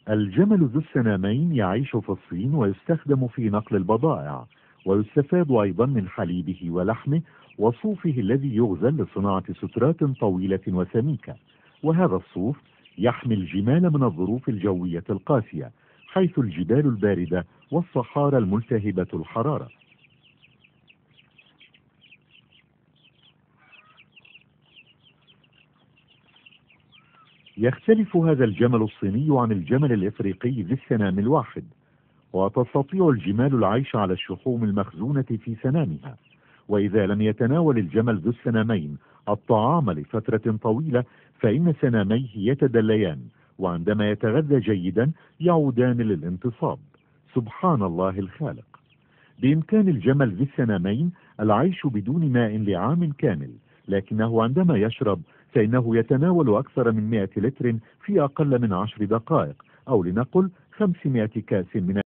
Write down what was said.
الجمل ذو السنامين يعيش في الصين ويستخدم في نقل البضائع، ويستفاد أيضا من حليبه ولحمه وصوفه الذي يغزل لصناعة سترات طويلة وسميكة. وهذا الصوف يحمي الجمال من الظروف الجوية القاسية، حيث الجبال الباردة والصحارى الملتهبة الحرارة. يختلف هذا الجمل الصيني عن الجمل الإفريقي ذي السنام الواحد، وتستطيع الجمال العيش على الشحوم المخزونة في سنامها. وإذا لم يتناول الجمل ذو السنامين الطعام لفترة طويلة فإن سناميه يتدليان، وعندما يتغذى جيدا يعودان للانتصاب. سبحان الله الخالق. بإمكان الجمل ذي السنامين العيش بدون ماء لعام كامل، لكنه عندما يشرب فإنه يتناول أكثر من 100 لتر في أقل من 10 دقائق، أو لنقل 500 كاس من